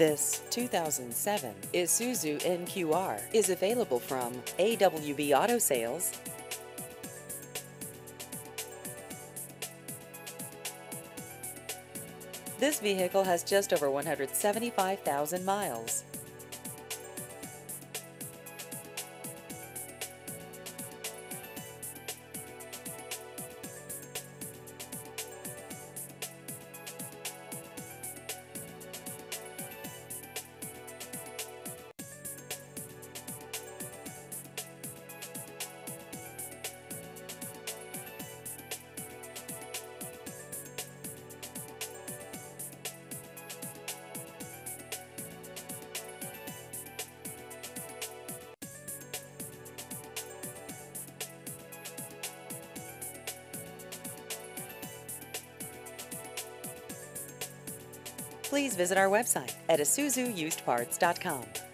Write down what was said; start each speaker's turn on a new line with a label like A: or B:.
A: This 2007 Isuzu NQR is available from AWB Auto Sales. This vehicle has just over 175,000 miles. Please visit our website at isuzuyusedparts.com.